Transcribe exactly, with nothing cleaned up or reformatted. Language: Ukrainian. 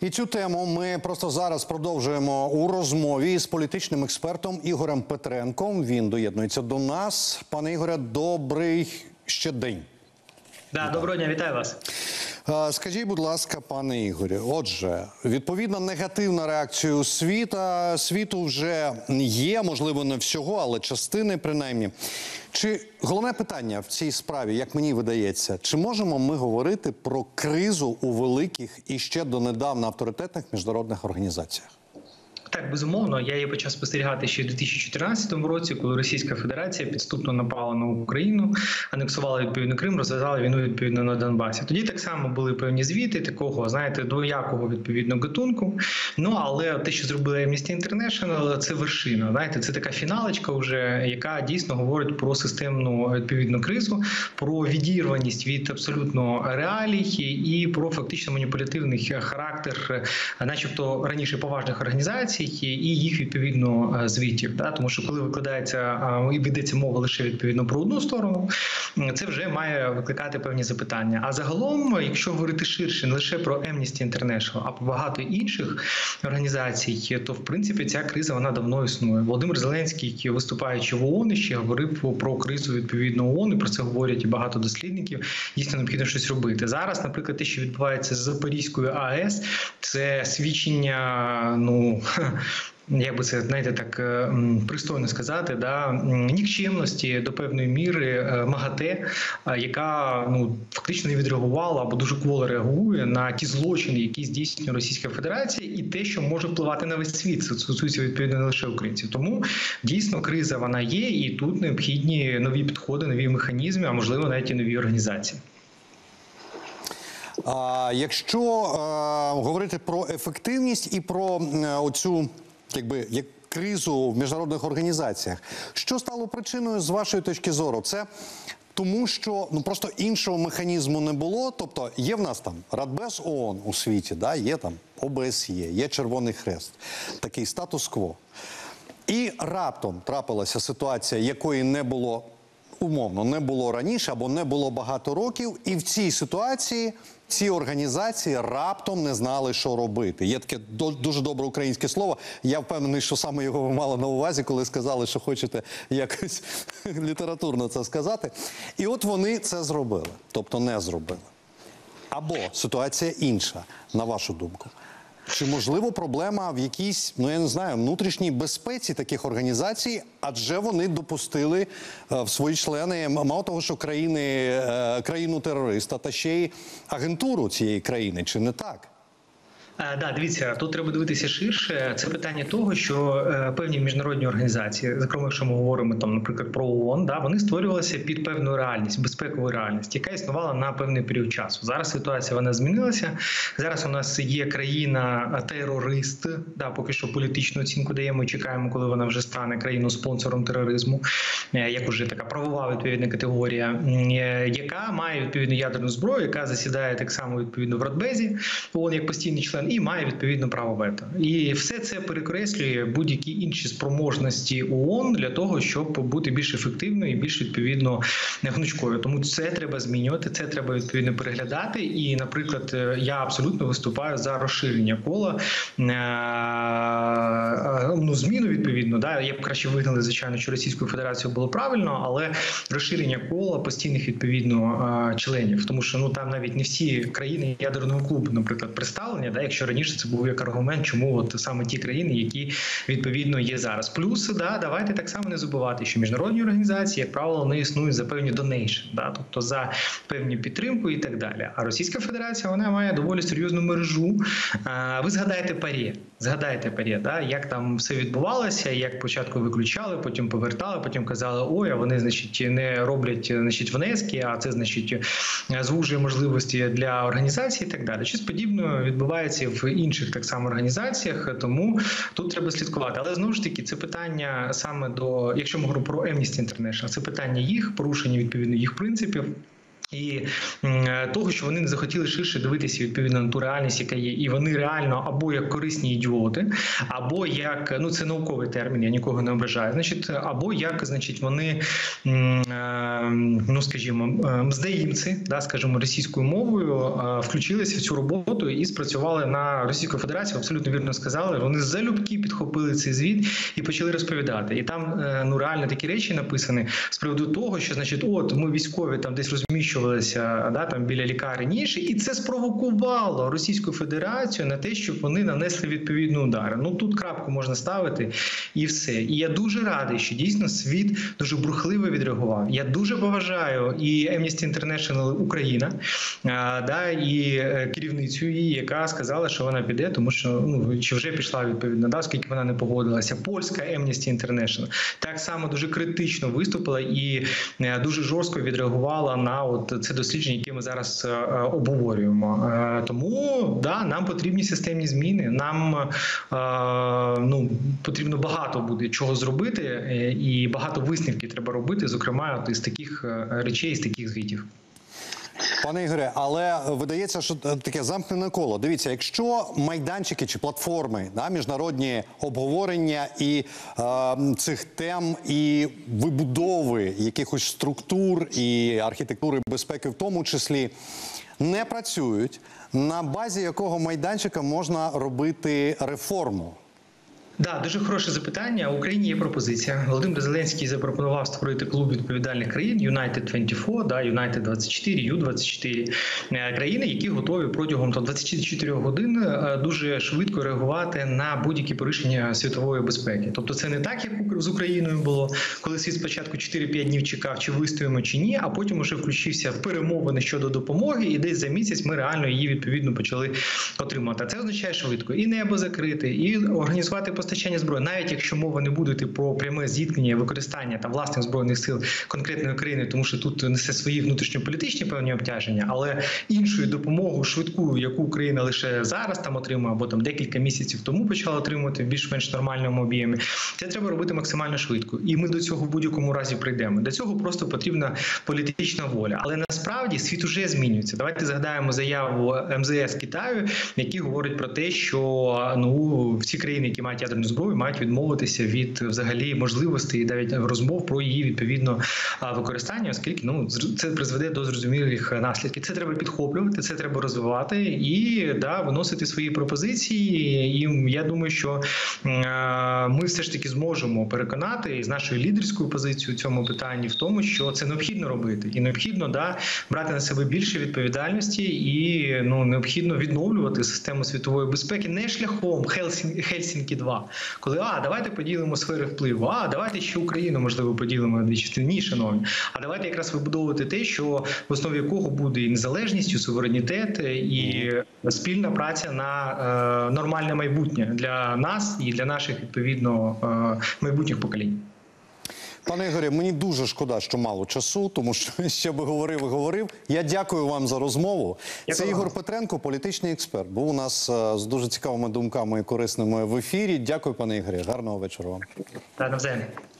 І цю тему ми просто зараз продовжуємо у розмові з політичним експертом Ігорем Петренком. Він доєднується до нас. Пане Ігоре, добрий ще день. Да, доброго дня, вітаю вас. Скажіть, будь ласка, пане Ігорі, отже, відповідно, негативна реакція світа, світу вже є, можливо, не всього, але частини принаймні. Чи головне питання в цій справі, як мені видається, чи можемо ми говорити про кризу у великих і ще донедавна авторитетних міжнародних організаціях? Так, безумовно, я її почав спостерігати ще в дві тисячі чотирнадцятому році, коли Російська Федерація підступно напала на Україну, анексувала відповідно Крим, розв'язала війну відповідно на Донбасі. Тоді так само були певні звіти такого, знаєте, двоякого відповідно гатунку. Ну, але те, що зробила Amnesty International, це вершина. Знаєте, це така фіналочка вже, яка дійсно говорить про системну відповідну кризу, про відірваність від абсолютно реалій і про фактично маніпулятивний характер, начебто раніше поважних організацій, і їх відповідно звітів, да? Тому що коли викладається і ведеться мова лише відповідно про одну сторону, це вже має викликати певні запитання. А загалом, якщо говорити ширше, не лише про Amnesty International, а про багато інших організацій, то в принципі ця криза вона давно існує. Володимир Зеленський, виступаючи в ООН, ще говорив про кризу відповідно ООН, і про це говорять і багато дослідників. Дійсно необхідно щось робити. Зараз, наприклад, те, що відбувається з Запорізькою АЕС, це свідчення, ну, як би це, знаєте, так пристойно сказати, да, нікчемності до певної міри МАГАТЕ, яка ну, фактично не відреагувала або дуже кволо реагує на ті злочини, які здійснює Російська Федерація, і те, що може впливати на весь світ. Це стосується відповідно не лише українців. Тому дійсно криза вона є, і тут необхідні нові підходи, нові механізми, а можливо навіть і нові організації. А якщо е, говорити про ефективність і про е, оцю, якби, як кризу в міжнародних організаціях, що стало причиною з вашої точки зору? Це тому, що ну просто іншого механізму не було. Тобто є в нас там Радбез ООН у світі, да, є там О Б С Є, є Червоний Хрест, такий статус-кво. І раптом трапилася ситуація, якої не було, умовно, не було раніше або не було багато років, і в цій ситуації ці організації раптом не знали, що робити. Є таке дуже добре українське слово. Я впевнений, що саме його ви мали на увазі, коли сказали, що хочете якось літературно це сказати. І от вони це зробили, тобто не зробили. Або ситуація інша, на вашу думку. Чи, можливо, проблема в якійсь, ну я не знаю, внутрішній безпеці таких організацій, адже вони допустили е, в свої члени, мало того, що країни, е, країну-терориста, та ще й агентуру цієї країни, чи не так? Так, да, дивіться, тут треба дивитися ширше. Це питання того, що е, певні міжнародні організації, зокрема, якщо ми говоримо, там, наприклад, про ООН, да, вони створювалися під певну реальність, безпекову реальність, яка існувала на певний період часу. Зараз ситуація вона змінилася. Зараз у нас є країна-терорист, да, поки що політичну оцінку даємо і чекаємо, коли вона вже стане країною-спонсором тероризму, е, як уже така правова відповідна категорія, е, яка має відповідну ядерну зброю, яка засідає так само відповідно в Радбезі, ООН як постійний член, і має відповідно право вето. І все це перекреслює будь-які інші спроможності ООН для того, щоб бути більш ефективною і більш відповідно гнучкою. Тому це треба змінювати, це треба відповідно переглядати. І, наприклад, я абсолютно виступаю за розширення кола, ну, зміну відповідно. Да, я б краще вигнали, звичайно, що Російською Федерацією було правильно, але розширення кола постійних відповідно членів. Тому що ну там навіть не всі країни ядерного клубу, наприклад, представлені, да, якщо раніше це був як аргумент, чому от саме ті країни, які відповідно є зараз. Плюс, да, давайте так само не забувати, що міжнародні організації, як правило, не існують за певні донейшн, да, тобто за певні підтримку і так далі. А Російська Федерація, вона має доволі серйозну мережу. Ви згадайте ПАРЄ, згадайте ПАРЄ, да, як там все відбувалося, як спочатку виключали, потім повертали, потім казали, ой, а вони, значить, не роблять, значить, внески, а це, значить, звужує можливості для організацій і так далі. Щось подібне відбувається в інших так само організаціях, тому тут треба слідкувати. Але знову ж таки, це питання саме до, якщо ми говоримо про Amnesty International, це питання їх, порушення відповідно їх принципів. І е, того, що вони не захотіли ширше дивитися відповідно на ту реальність, яка є, і вони реально або як корисні ідіоти, або як, ну це науковий термін, я нікого не ображаю, значить, або як, значить, вони, е, ну скажімо, мздеїмці, да, скажімо, російською мовою, е, включилися в цю роботу і спрацювали на Російську Федерацію. Абсолютно вірно сказали. Вони залюбки підхопили цей звіт і почали розповідати. І там, е, ну реально такі речі написані з приводу того, що, значить, от ми військові там десь розміщували. Да, там біля лікарень інші, і це спровокувало Російську Федерацію на те, щоб вони нанесли відповідні удари. Ну тут крапку можна ставити і все. І я дуже радий, що дійсно світ дуже бурхливо відреагував. Я дуже поважаю і Amnesty International Україна, а, да, і керівницю її, яка сказала, що вона піде, тому що ну чи вже пішла відповідно, да, оскільки вона не погодилася. Польська Amnesty International так само дуже критично виступила і дуже жорстко відреагувала на от це дослідження, яке ми зараз е, обговорюємо. Е, тому да, нам потрібні системні зміни. Нам е, ну потрібно багато буде чого зробити, е, і багато висновків треба робити, зокрема от із таких е, речей, з таких звітів. Пане Ігоре, але видається, що таке замкнене коло. Дивіться, якщо майданчики чи платформи, да, міжнародні обговорення і е, цих тем, і вибудови якихось структур і архітектури безпеки в тому числі не працюють, на базі якого майданчика можна робити реформу? Да, дуже хороше запитання. В Україні є пропозиція. Володимир Зеленський запропонував створити клуб відповідальних країн Юнайтед двадцять чотири, да, Юнайтед двадцять чотири, Ю двадцять чотири країни, які готові протягом двадцяти чотирьох годин дуже швидко реагувати на будь-які порушення світової безпеки. Тобто це не так, як з Україною було, коли світ спочатку чотири-п'ять днів чекав, чи вистоїмо, чи ні, а потім уже включився в перемовини щодо допомоги, і десь за місяць ми реально її відповідно почали отримати. Це означає швидко і небо закрити, і організувати постачання зброї, навіть якщо мова не буде про пряме зіткнення і використання там власних збройних сил конкретної країни, тому що тут несе свої внутрішньополітичні певні обтяження, але іншою допомогою швидку, яку Україна лише зараз там отримує, або там декілька місяців тому почала отримувати в більш-менш нормальному об'ємі, це треба робити максимально швидко. І ми до цього в будь-якому разі прийдемо. До цього просто потрібна політична воля. Але насправді світ уже змінюється. Давайте згадаємо заяву ем зе ес Китаю, які говорять про те, що ну всі країни, які мають ядерну зброю, мають відмовитися від взагалі можливостей і навіть розмов про її відповідно використання, оскільки ну це призведе до зрозумілих наслідків. Це треба підхоплювати, це треба розвивати і да виносити свої пропозиції. І я думаю, що е, ми все ж таки зможемо переконати з нашою лідерською позицією в цьому питанні в тому, що це необхідно робити, і необхідно да брати на себе більше відповідальності, і ну необхідно відновлювати систему світової безпеки не шляхом Хельсінкі два. Коли, а, давайте поділимо сфери впливу, а, давайте ще Україну, можливо, поділимо на дві частини. Ні, шановні. А давайте якраз вибудовувати те, що в основі якого буде і незалежність, і суверенітет, і спільна праця на е, нормальне майбутнє для нас і для наших, відповідно, е, майбутніх поколінь. Пане Ігорі, мені дуже шкода, що мало часу, тому що ще би говорив і говорив. Я дякую вам за розмову. Дякую. Це Ігор Петренко, політичний експерт. Був у нас з дуже цікавими думками і корисними в ефірі. Дякую, пане Ігорі. Гарного вечора вам. Так, навзаєм.